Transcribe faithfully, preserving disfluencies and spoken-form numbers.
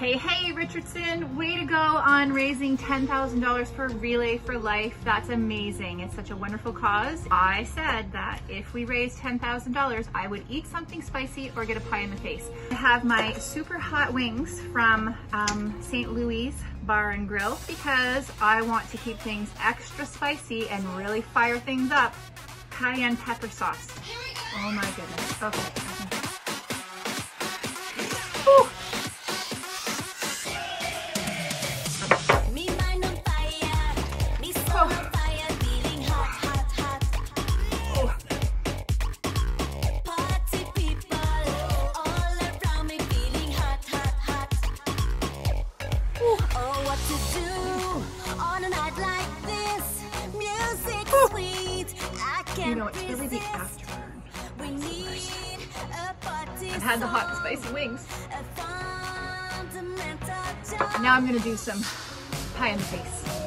Hey, hey Richardson, way to go on raising ten thousand dollars for Relay for Life. That's amazing. It's such a wonderful cause. I said that if we raised ten thousand dollars, I would eat something spicy or get a pie in the face. I have my super hot wings from um, Saint Louis Bar and Grill because I want to keep things extra spicy and really fire things up. Cayenne pepper sauce. Oh my goodness. Okay. Whew. You know, it's really the afterburn. I've had the hot and spicy wings. Now I'm gonna do some pie in the face.